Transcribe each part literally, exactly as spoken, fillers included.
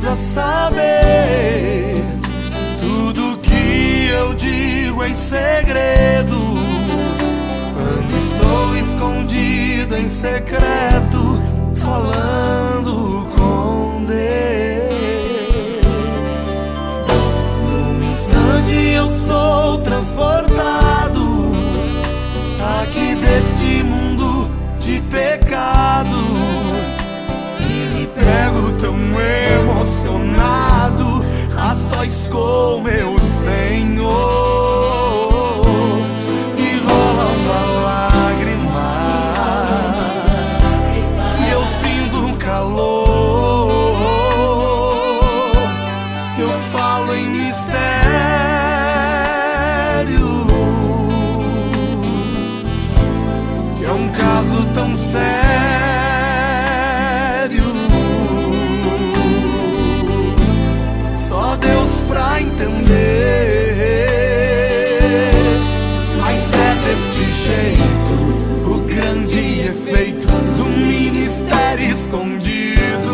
precisa saber tudo que eu digo em segredo. Quando estou escondido em secreto, falando com Deus. Num instante eu sou transportado aqui deste mundo de pecado, e me pego tão emocionado a sós com meu Senhor. E rola uma lágrima e eu sinto um calor. Eu falo em mistério, e é um caso tão sério. Pra entender, mas é deste jeito o grande efeito do ministério escondido.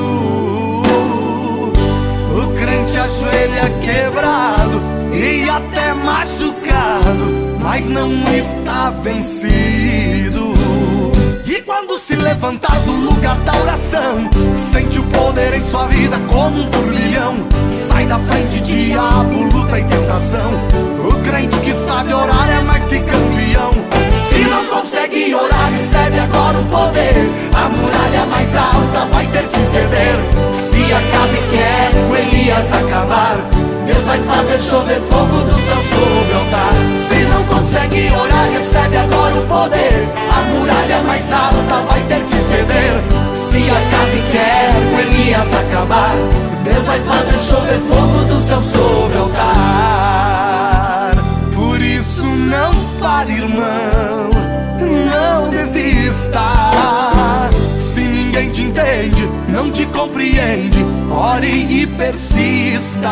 O crente ajoelha quebrado e até machucado, mas não está vencido. E quando se levantar do lugar da oração, sente o poder em sua vida como um turbilhão. Sai da frente, diabo, luta e tentação. O crente que sabe orar é mais que campeão. Se não consegue orar, recebe agora o poder. A muralha mais alta vai ter que ceder. Se Acabe quer com Elias acabar, Deus vai fazer chover fogo do céu sobre o altar. Se não consegue orar, recebe agora o poder. A muralha mais alta vai ter que ceder. Se Acabe quer com Elias acabar, Deus vai fazer chover fogo do céu sobre o altar. Por isso não pare, irmão, não desista. Se ninguém te entende, não te compreende, ore e persista.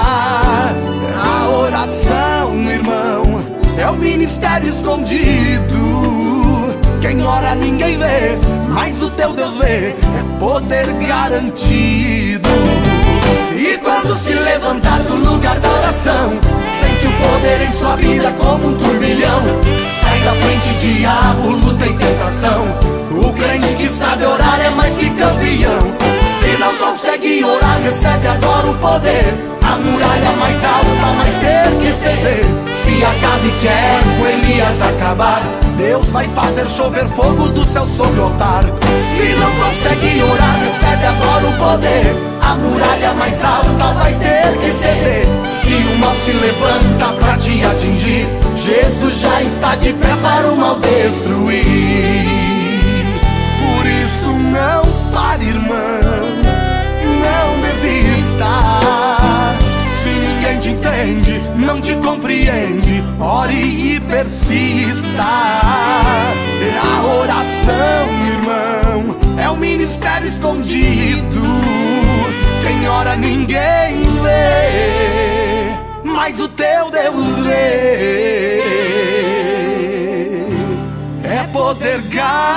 A oração, irmão, é o ministério escondido. Quem ora ninguém vê, mas o teu Deus vê, é poder garantido. E quando se levantar do lugar da oração, sente o poder em sua vida como um turbilhão. Sai da frente, diabo, luta e tentação. O crente que sabe orar é mais que campeão. Se não consegue orar, recebe agora o poder. A muralha mais alta vai ter que ceder. Se Acabe quer com Elias acabar, Deus vai fazer chover fogo do céu sobre o altar. Se não consegue orar, recebe agora o poder. A muralha mais alta vai ter que ceder. Se o mal se levanta pra te atingir, Jesus já está de pé para o mal destruir. Por isso não pare, irmão, não desista. Se ninguém te entende, não te compreende, ore e persista. A oração, irmão, é o ministério escondido. Quem ora ninguém vê, mas o teu Deus vê. É poder garantido.